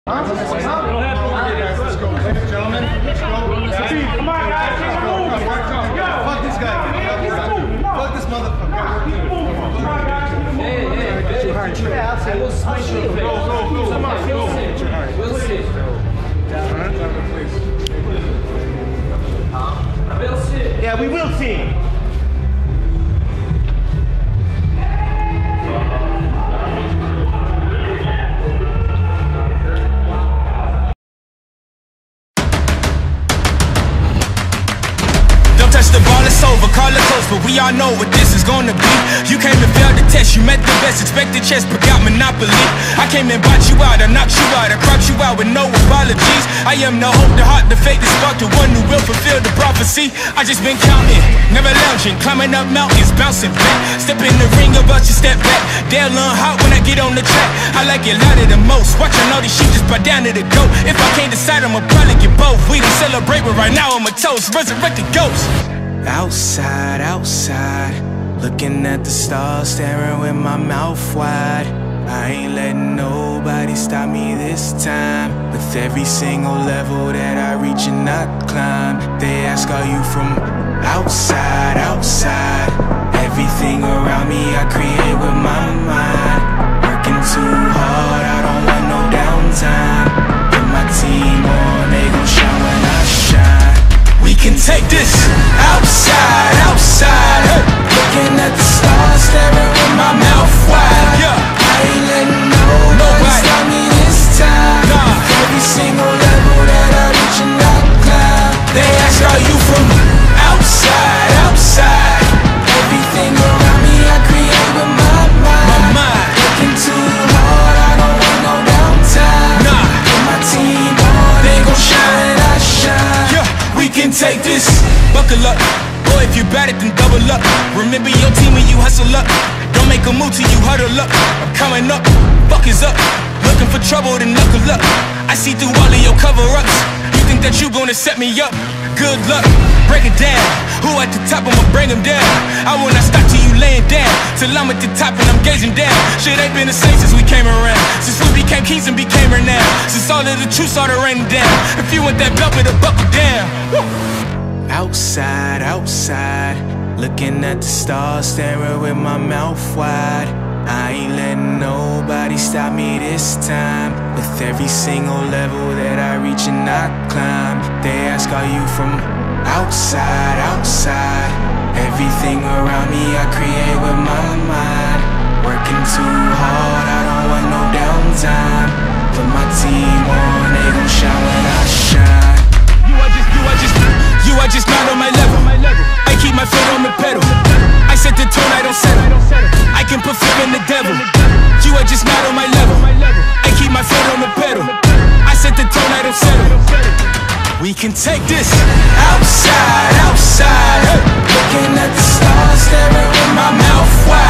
Let's go, ladies and gentlemen. Let's go. Come on, guys. Fuck this guy. Fuck this motherfucker. Hey, we'll smash your face. We'll sit. We'll sit. Yeah, we will see. Touch the ball, it's over, call it close, but we all know what this is gonna be. You came and failed the test, you met the best, expected chess, but got monopoly. I came and bought you out, I knocked you out, I cropped you out with no apologies. I am the hope, the heart, the faith, the spark, the one who will fulfill the prophecy. I just been counting, never lounging, climbing up mountains, bouncing back. Step in the ring, about you step back. They'll learn hot when I get on the track. I like it louder than most, watching all these sheep just bow down to the goat. If I can't decide, I'ma probably get both. We don't celebrate, but right now I'm a toast, resurrected ghost. Outside, outside, looking at the stars, staring with my mouth wide. I ain't letting nobody stop me this time. With every single level that I reach and I climb, they ask, are you from outside, outside? Everything around me I create with my mind. Working too hard, I don't want no downtime. Put my team on, they gon' shine when I shine. We can take this outside, outside. Looking at the stars, staring with my mouth wide. I ain't letting nobody stop me this time. Every single level that I reach and I climb, they ask, are you from outside, outside? Everything around me I create with my mind. Working too hard, I don't want no downtime. Put my team on, they gon' shine and I shine. We can take this, buckle up. Boy, if you bad it, then double up. Remember your team when you hustle up. Don't make a move till you huddle up. I'm coming up, fuck is up. Looking for trouble, then knuckle up. I see through all of your cover-ups. You think that you gonna set me up? Good luck, break it down. Who at the top, I'ma bring him down. I will not stop till you laying down, till I'm at the top and I'm gazing down. Shit ain't been the same since we came around, since we became kings and became renowned, since all of the truth started raining down. If you want that belt, better buckle down. Woo. Outside, outside, looking at the stars, staring with my mouth wide. I ain't letting nobody stop me this time. With every single level that I reach and I climb, they ask, are you from outside, outside? Everything around me I create with my mind. Working too hard, I don't want no downtime. Put my team on, they gon' shine when I shine. You are just not on my level. I keep my foot on the pedal. I set the tone, I don't settle. I can put fear in the devil. You are just not on my level. I keep my foot on the pedal. I set the tone, I don't settle. We can take this outside, outside. Looking at the stars, staring with my mouth wide.